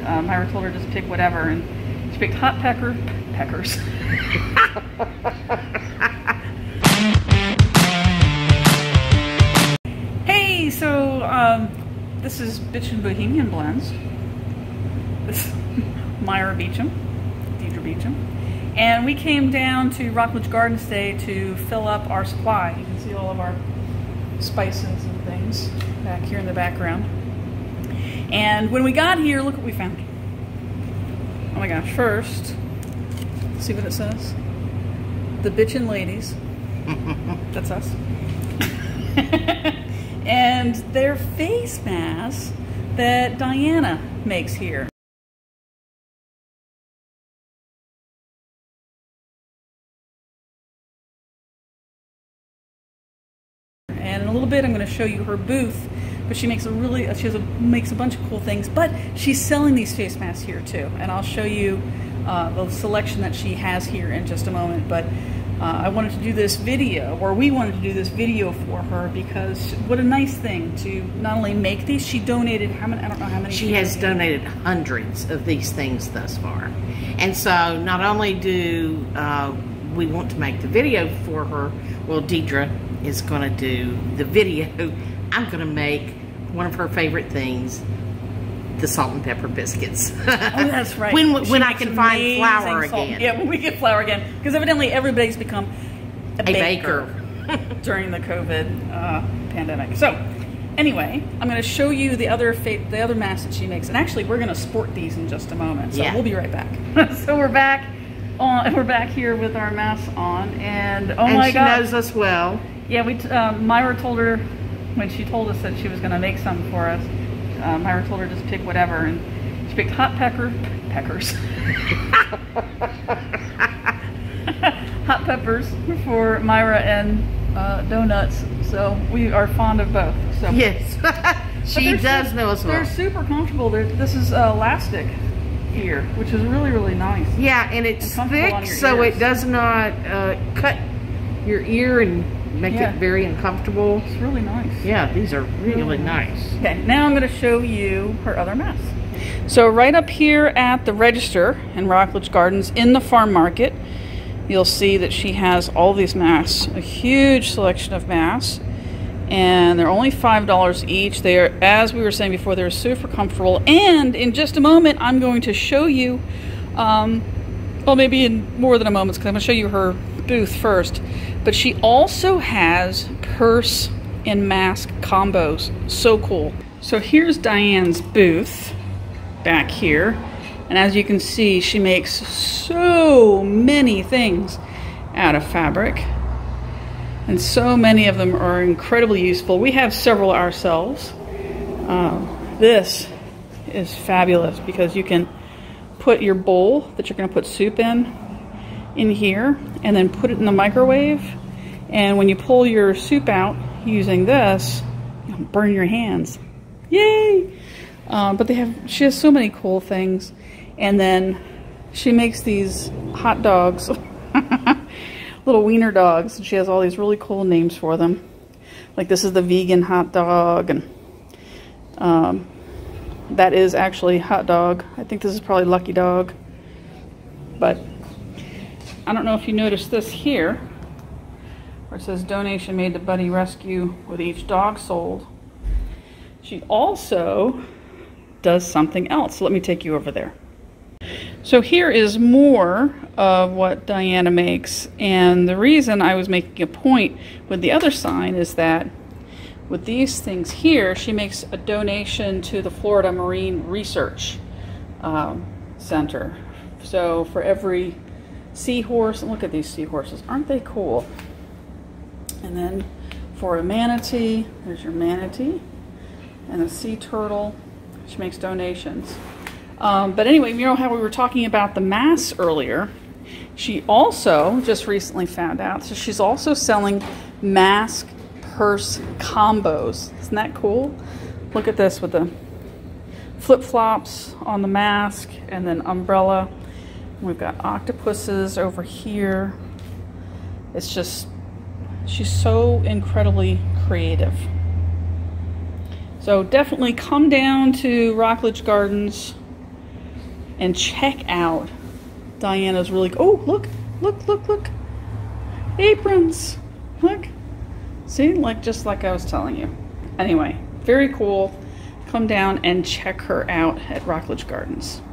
Myra told her just pick whatever, and she picked hot peppers. Hey, so this is Bitchin Bohemina Blends. This is Myra Beacham, Deidre Hughey. And we came down to Rockledge Gardens today to fill up our supply. You can see all of our spices and things back here in the background. And when we got here, look what we found. Oh my gosh, first, see what it says? The Bitchin Ladies. That's us. And their face masks that Diana makes here. And in a little bit I'm going to show you her booth, but she makes makes a bunch of cool things, but she's selling these face masks here too, and I'll show you the selection that she has here in just a moment. But I wanted to do this video, or we wanted to do this video for her, because what a nice thing to not only make these, she donated how many, I don't know how many. She has donated hundreds of these things thus far. And so not only do we want to make the video for her, well, Deidre is going to do the video. I'm going to make one of her favorite things, the salt and pepper biscuits. Oh, that's right. when I can find flour again. Yeah, when we get flour again. Because evidently everybody's become a baker during the COVID pandemic. So anyway, I'm going to show you the other masks that she makes. And actually, we're going to sport these in just a moment. So we'll be right back. So we're back here with our masks on. And oh my God. She knows us well. Yeah, Myra told her, when she told us that she was going to make some for us, Myra told her just pick whatever, and she picked hot peppers. Hot peppers for Myra and donuts. So we are fond of both. So yes, she does know us well. They're super comfortable. This is elastic here, which is really, really nice. Yeah, and it's thick, so it does not cut your ear and make it very uncomfortable. It's really nice. Yeah, these are really nice. Okay, now I'm going to show you her other masks. So right up here at the register in Rockledge Gardens in the farm market, you'll see that she has all these masks, a huge selection of masks, and they're only $5 each. They are, as we were saying before, they're super comfortable. And in just a moment, I'm going to show you, well, maybe in more than a moment, because I'm going to show you her booth first. But she also has purse and mask combos. So cool. So here's Diane's booth back here, and as you can see, she makes so many things out of fabric, and so many of them are incredibly useful. We have several ourselves. This is fabulous because you can put your bowl that you're going to put soup in here, and then put it in the microwave, and when you pull your soup out using this, you don't burn your hands. Yay! But she has so many cool things. And then she makes these hot dogs, little wiener dogs, and she has all these really cool names for them. Like this is the vegan hot dog, and that is actually hot dog. I think this is probably Lucky Dog. But I don't know if you noticed this here, where it says donation made to Buddy Rescue with each dog sold. She also does something else. So let me take you over there. So here is more of what Diana makes, and the reason I was making a point with the other sign is that with these things here, she makes a donation to the Florida Marine Research Center. So for every seahorse, look at these seahorses, aren't they cool? And then for a manatee, there's your manatee, and a sea turtle. She makes donations. But anyway, you know how we were talking about the masks earlier? She also just recently found out, so she's also selling mask purse combos. Isn't that cool? Look at this with the flip-flops on the mask and then umbrella. We've got octopuses over here. It's just, she's so incredibly creative. So definitely come down to Rockledge Gardens and check out Diana's really, oh, look, look, look, look. Aprons, look. See, like just like I was telling you. Anyway, very cool. Come down and check her out at Rockledge Gardens.